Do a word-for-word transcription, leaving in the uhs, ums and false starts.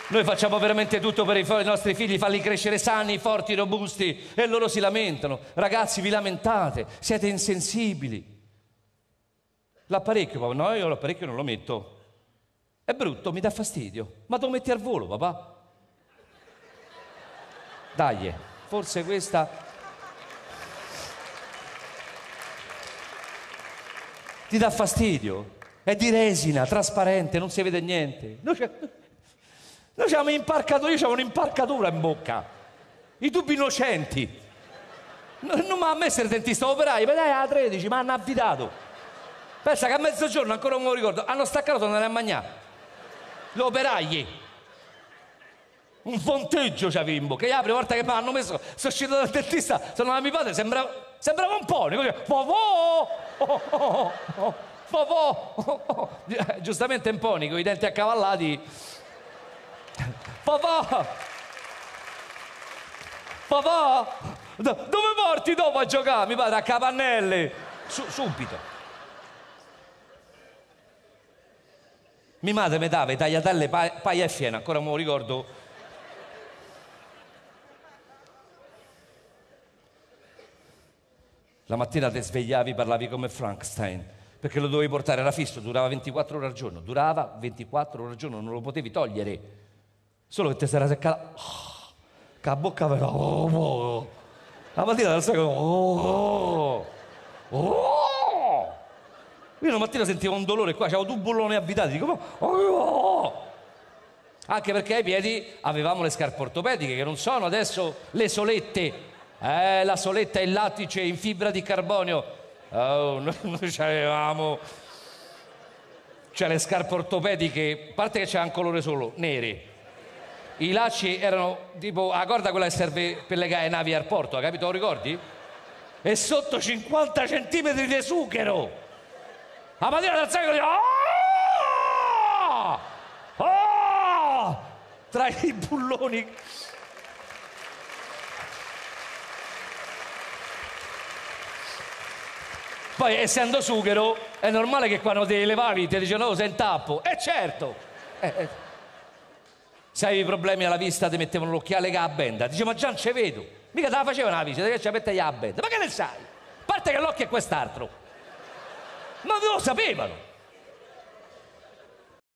Noi facciamo veramente tutto per i, i nostri figli, farli crescere sani, forti, robusti, e loro si lamentano. Ragazzi, vi lamentate, siete insensibili. L'apparecchio, papà, no, io l'apparecchio non lo metto. È brutto, mi dà fastidio. Ma lo metti al volo, papà? Dai, forse questa... ti dà fastidio? È di resina, trasparente, non si vede niente. Noi, noi siamo imparcatori, io c'ho un'imparcatura in bocca. I tubi innocenti. Non mi ha messo il dentista operaio, ma dai, alla tredici, mi hanno affidato. Pensa che a mezzogiorno, ancora non me lo ricordo, hanno staccato, sono andati a mangiare. Gli operai. Un fonteggio c'avevo in bocca. E la prima volta che mi hanno messo, sono uscito dal dentista, sono andato a mio padre, sembrava, sembrava un pony. Così, popò, oh, oh, oh, popò, oh, oh. Giustamente un pony, con i denti accavallati. Papà! Papà! Dove porti dopo a giocare? Mi padre a capannelle. Su, subito. Mia madre mi dava i tagliatelle, paia e fieno, ancora me lo ricordo. La mattina ti svegliavi, parlavi come Frankenstein, perché lo dovevi portare, era fisso, durava ventiquattro ore al giorno, durava ventiquattro ore al giorno, non lo potevi togliere, solo che ti si era seccata, oh, che la bocca era, oh, oh. La mattina ti sai, oh, oh. Io una mattina sentivo un dolore qua, c'avevo due bulloni avvitati, dico, oh. Anche perché ai piedi avevamo le scarpe ortopediche, che non sono adesso le solette. Eh, la soletta e il lattice in fibra di carbonio. Oh, noi, noi avevamo, cioè le scarpe ortopediche, a parte che c'era un colore solo, nere. I lacci erano tipo la corda quella che serve per legare le navi al porto, capito? Lo ricordi? E sotto cinquanta centimetri di sughero. La mattina del secolo, oh! Oh! Tra i bulloni. Poi, essendo sughero, è normale che quando ti levavi ti dicevano, oh, sei in tappo. E eh, certo! Eh, eh. Se avevi problemi alla vista ti mettevano l'occhiale che la benda. Dice, ma già non ci vedo. Mica te la facevano la visita, che ci mette la benda. Ma che ne sai? A parte che l'occhio è quest'altro. Ma lo sapevano.